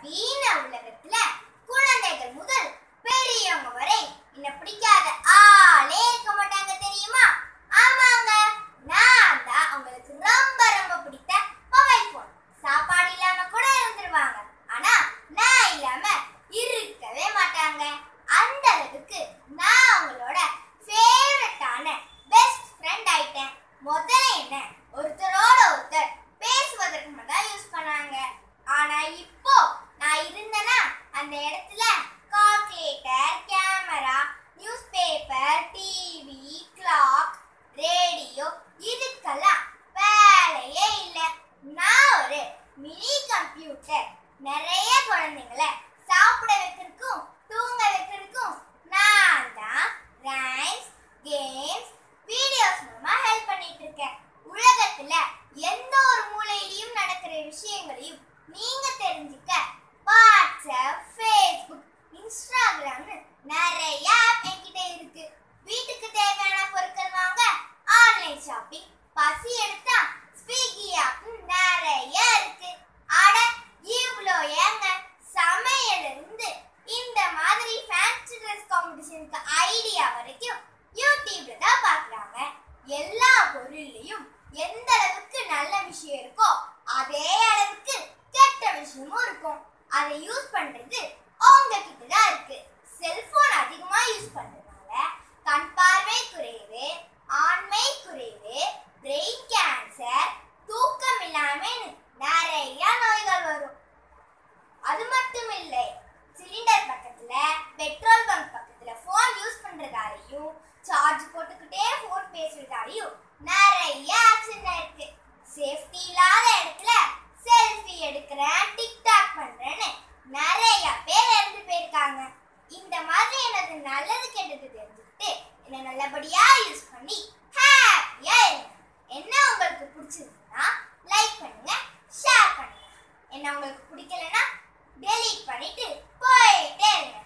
நவீன உலகத்துல குழந்தைகள் முதல் பெரியவங்க வரை என்ன பிடிக்காத ஆளே இருக்க மாட்டாங்க தெரியுமா? ஆமாங்க, நான் தான் அவங்களுக்கு ரொம்ப ரொம்ப பிடித்த மொபைல் போன். சாப்பாடு இல்லாம கூட இருந்துருவாங்க, ஆனா நான் இல்லாம இருக்கவே மாட்டாங்க. அந்த அளவுக்கு நான் அவங்களோட ஃபேவரட்டான பெஸ்ட் ஃப்ரெண்ட் ஆயிட்டேன். முதல்ல என்ன ஒருத்தரோட ஒருத்தர் பேசுவதற்கு மட்டும் யூஸ் பண்ணாங்க. ஆனா இப்போ நான் இருந்தேன்னா அந்த இடத்துல calculator, camera, news paper, TV, clock, radio இதுக்கெல்லாம் வேலையே இல்லை. நான் ஒரு மினி கம்ப்யூட்டர். நிறைய குழந்தைங்களை சாப்பிட வைக்கிறதுக்கும் தூங்க வைக்கிறதுக்கும் நான் தான் ரைம்ஸ், கேம்ஸ், வீடியோஸ் மூலமா ஹெல்ப் பண்ணிட்டு இருக்கேன். உலகத்துல எந்த ஒரு மூலையிலையும் நடக்கிற விஷயங்களையும் நீங்க தெரிஞ்சுக்க வாட்ஸ்அப், ஃபேஸ்புக், இன்ஸ்டாகிராம்னு நிறைய ஆப் என்கிட்ட இருக்கு. வீட்டுக்கு தேவையான பொருட்கள் வாங்க ஆன்லைன் ஷாப்பிங், பசி எடுத்தா ஸ்விக்கி ஆப் நிறைய இருக்கு. அட இவ்வளோ ஏங்க, சமையல இருந்து இந்த மாதிரி ஃபேன்சி ட்ரெஸ் காம்படிஷனுக்கு ஐடியா வரைக்கும் யூடியூப்ல தான் பார்க்குறாங்க. எல்லா பொருள்லையும் எந்த அளவுக்கு நல்ல விஷயம் இருக்கோ அதே அளவுக்கு கெட்ட விஷயமும் இருக்கும். அதை யூஸ் பண்றது உங்ககிட்ட தான் இருக்கு. செல்போன் அதிகமா யூஸ் பண்றதுனால கண் பார்வை குறைவு, ஆண்மை குறைவு, பிரெயின் கேன்சர், தூக்கம் இல்லாம நிறைய நோய்கள் வரும். அது மட்டும் இல்லை, சிலிண்டர் பக்கத்துல, பெட்ரோல் பங்க் பக்கத்துல போன் யூஸ் பண்றதாலையும், சார்ஜ் போட்டுக்கிட்டே போன் பேசுறதாலையும் நிறைய ஆக்சிடென்ட் இருக்கு. சேஃப்டி இல்லாத இடத்துல செல்ஃபி எடுக்கிறேன், டிக்டாக் பண்றேன்னு நிறைய பேர் இறந்து போயிருக்காங்க. இந்த மாதிரி எனக்கு நல்லது கெட்டது தெரிஞ்சுக்கிட்டு என்ன நல்லபடியா யூஸ் பண்ணி ஹாப்பியா இருங்க. என்ன உங்களுக்கு பிடிச்சிருந்தா லைக் பண்ணுங்க, ஷேர் பண்ணுங்க. என்ன உங்களுக்கு பிடிக்கலன்னா டெலீட் பண்ணிட்டு போயிட்டே இருங்க.